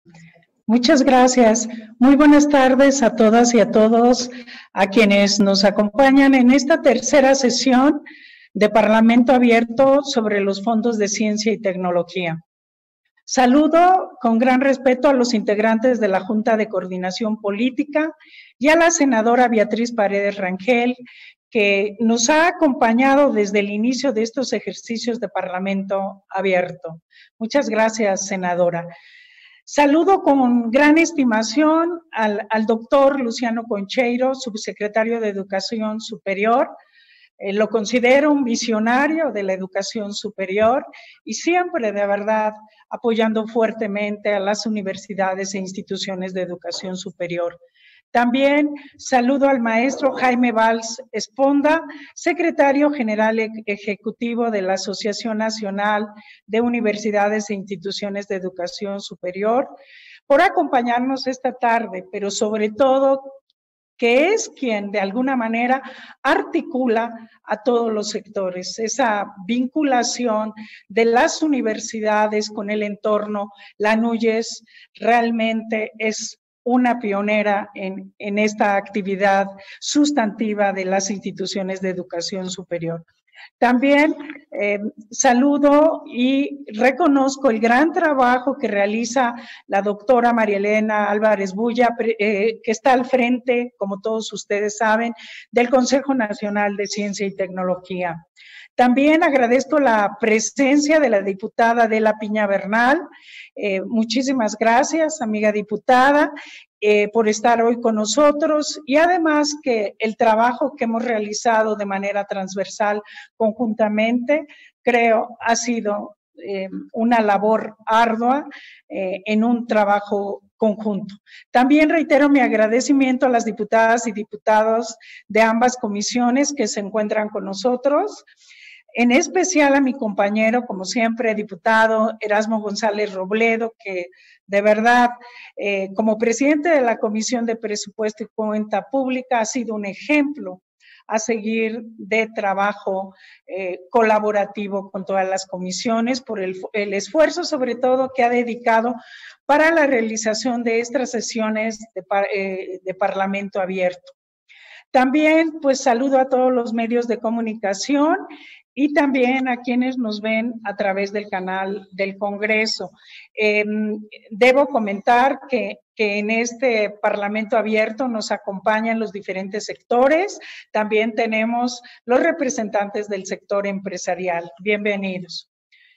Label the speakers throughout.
Speaker 1: Muchas gracias. Muy buenas tardes a todas y a todos, a quienes nos acompañan en esta tercera sesión de Parlamento Abierto sobre los fondos de ciencia y tecnología. Saludo con gran respeto a los integrantes de la Junta de Coordinación Política y a la senadora Beatriz Paredes Rangel, que nos ha acompañado desde el inicio de estos ejercicios de Parlamento Abierto. Muchas gracias, senadora. Saludo con gran estimación al doctor Luciano Concheiro, subsecretario de Educación Superior. Lo considero un visionario de la educación superior y siempre, de verdad, apoyando fuertemente a las universidades e instituciones de educación superior. También saludo al maestro Jaime Valls Esponda, secretario general ejecutivo de la Asociación Nacional de Universidades e Instituciones de Educación Superior, por acompañarnos esta tarde, pero sobre todo que es quien de alguna manera articula a todos los sectores, esa vinculación de las universidades con el entorno. La NUYES realmente es una pionera en esta actividad sustantiva de las instituciones de educación superior. También saludo y reconozco el gran trabajo que realiza la doctora María Elena Álvarez Bulla, que está al frente, como todos ustedes saben, del Consejo Nacional de Ciencia y Tecnología. También agradezco la presencia de la diputada Adela Piña Bernal. Muchísimas gracias, amiga diputada, por estar hoy con nosotros, y además que el trabajo que hemos realizado de manera transversal conjuntamente, creo, ha sido una labor ardua en un trabajo conjunto. También reitero mi agradecimiento a las diputadas y diputados de ambas comisiones que se encuentran con nosotros, en especial a mi compañero, como siempre, diputado Erasmo González Robledo, que de verdad, como presidente de la Comisión de Presupuesto y Cuenta Pública, ha sido un ejemplo a seguir de trabajo colaborativo con todas las comisiones, por el esfuerzo sobre todo que ha dedicado para la realización de estas sesiones de Parlamento Abierto. También, pues, saludo a todos los medios de comunicación y también a quienes nos ven a través del canal del Congreso. Debo comentar que en este Parlamento Abierto nos acompañan los diferentes sectores. También tenemos los representantes del sector empresarial. Bienvenidos.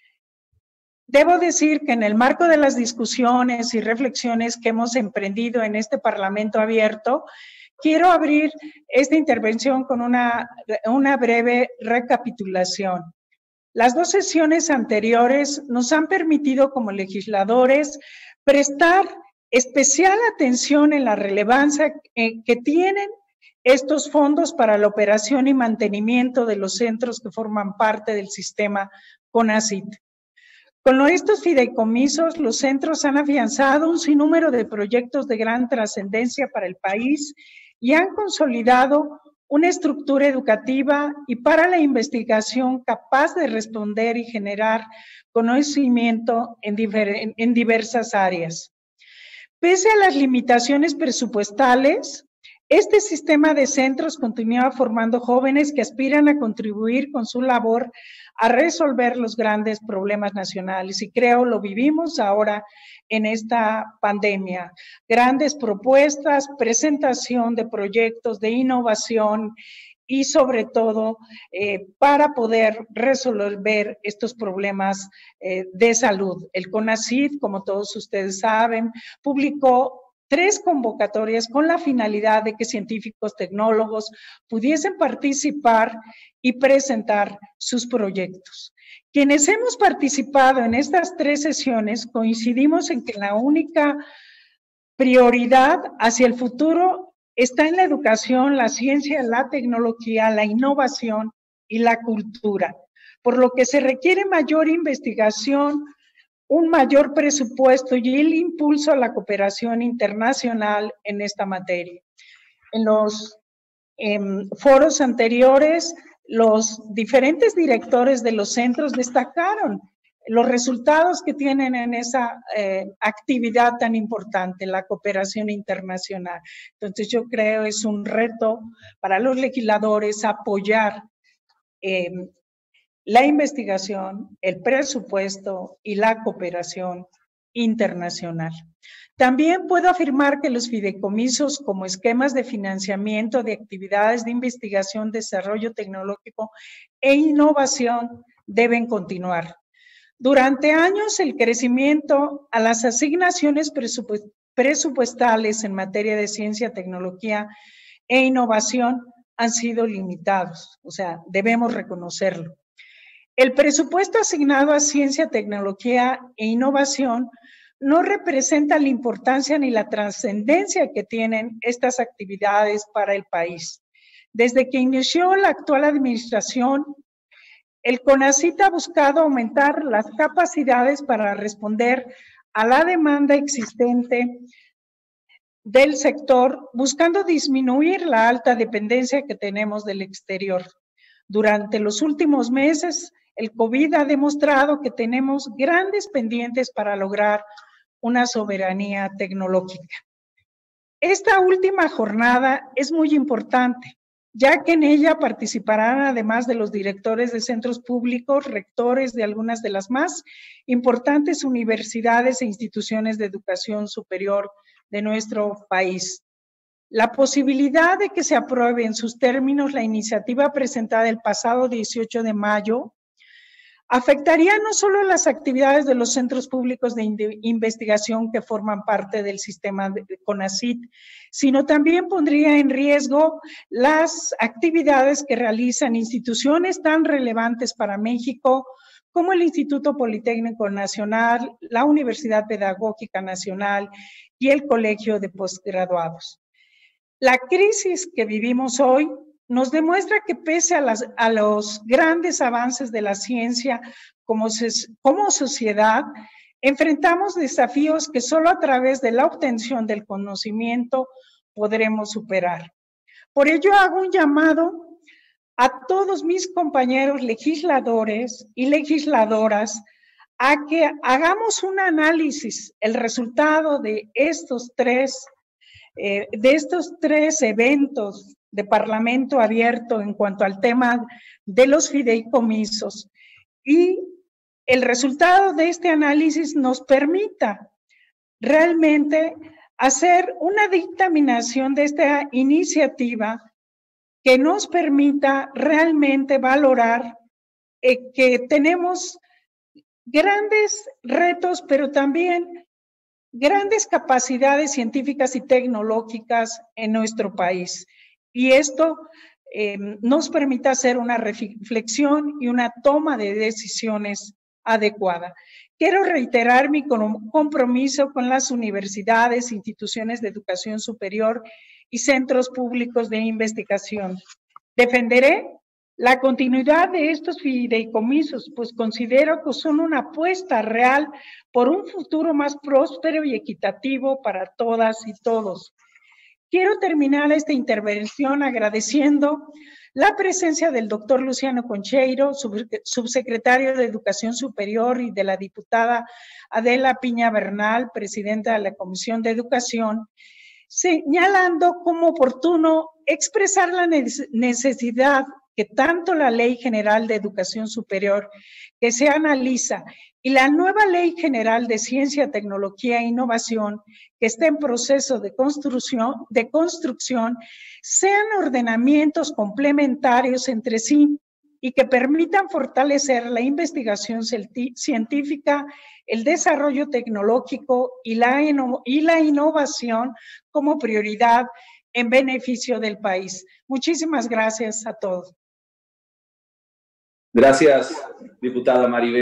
Speaker 1: Debo decir que en el marco de las discusiones y reflexiones que hemos emprendido en este Parlamento Abierto, quiero abrir esta intervención con una breve recapitulación. Las dos sesiones anteriores nos han permitido como legisladores prestar especial atención en la relevancia que tienen estos fondos para la operación y mantenimiento de los centros que forman parte del sistema CONACYT. Con estos fideicomisos, los centros han afianzado un sinnúmero de proyectos de gran trascendencia para el país y han consolidado una estructura educativa y para la investigación capaz de responder y generar conocimiento en diversas áreas. Pese a las limitaciones presupuestales, este sistema de centros continúa formando jóvenes que aspiran a contribuir con su labor a resolver los grandes problemas nacionales, y creo lo vivimos ahora en esta pandemia. Grandes propuestas, presentación de proyectos de innovación y sobre todo para poder resolver estos problemas de salud. El CONACYT, como todos ustedes saben, publicó 3 convocatorias con la finalidad de que científicos, tecnólogos pudiesen participar y presentar sus proyectos. Quienes hemos participado en estas 3 sesiones coincidimos en que la única prioridad hacia el futuro está en la educación, la ciencia, la tecnología, la innovación y la cultura, por lo que se requiere mayor investigación, un mayor presupuesto y el impulso a la cooperación internacional en esta materia. En los foros anteriores, los diferentes directores de los centros destacaron los resultados que tienen en esa actividad tan importante, la cooperación internacional. Entonces yo creo es un reto para los legisladores apoyar la investigación, el presupuesto y la cooperación internacional. También puedo afirmar que los fideicomisos como esquemas de financiamiento de actividades de investigación, desarrollo tecnológico e innovación deben continuar. Durante años, el crecimiento a las asignaciones presupuestales en materia de ciencia, tecnología e innovación han sido limitados, o sea, debemos reconocerlo. El presupuesto asignado a ciencia, tecnología e innovación no representa la importancia ni la trascendencia que tienen estas actividades para el país. Desde que inició la actual administración, el CONACYT ha buscado aumentar las capacidades para responder a la demanda existente del sector, buscando disminuir la alta dependencia que tenemos del exterior. Durante los últimos meses, el COVID ha demostrado que tenemos grandes pendientes para lograr una soberanía tecnológica. Esta última jornada es muy importante, ya que en ella participarán, además de los directores de centros públicos, rectores de algunas de las más importantes universidades e instituciones de educación superior de nuestro país. La posibilidad de que se apruebe en sus términos la iniciativa presentada el pasado 18 de mayo afectaría no solo las actividades de los centros públicos de investigación que forman parte del sistema de CONACYT, sino también pondría en riesgo las actividades que realizan instituciones tan relevantes para México como el Instituto Politécnico Nacional, la Universidad Pedagógica Nacional y el Colegio de Postgraduados. La crisis que vivimos hoy nos demuestra que pese a los grandes avances de la ciencia como sociedad, enfrentamos desafíos que solo a través de la obtención del conocimiento podremos superar. Por ello hago un llamado a todos mis compañeros legisladores y legisladoras a que hagamos un análisis, el resultado de estos tres eventos de Parlamento abierto en cuanto al tema de los fideicomisos, y el resultado de este análisis nos permita realmente hacer una dictaminación de esta iniciativa que nos permita realmente valorar que tenemos grandes retos, pero también grandes capacidades científicas y tecnológicas en nuestro país. Y esto nos permite hacer una reflexión y una toma de decisiones adecuada. Quiero reiterar mi compromiso con las universidades, instituciones de educación superior y centros públicos de investigación. Defenderé la continuidad de estos fideicomisos, pues considero que son una apuesta real por un futuro más próspero y equitativo para todas y todos. Quiero terminar esta intervención agradeciendo la presencia del doctor Luciano Concheiro, subsecretario de Educación Superior, y de la diputada Adela Piña Bernal, presidenta de la Comisión de Educación, señalando como oportuno expresar la necesidad que tanto la Ley General de Educación Superior que se analiza y la nueva Ley General de Ciencia, Tecnología e Innovación que está en proceso de construcción sean ordenamientos complementarios entre sí y que permitan fortalecer la investigación científica, el desarrollo tecnológico y la innovación como prioridad en beneficio del país. Muchísimas gracias a todos.
Speaker 2: Gracias, diputada Maribel.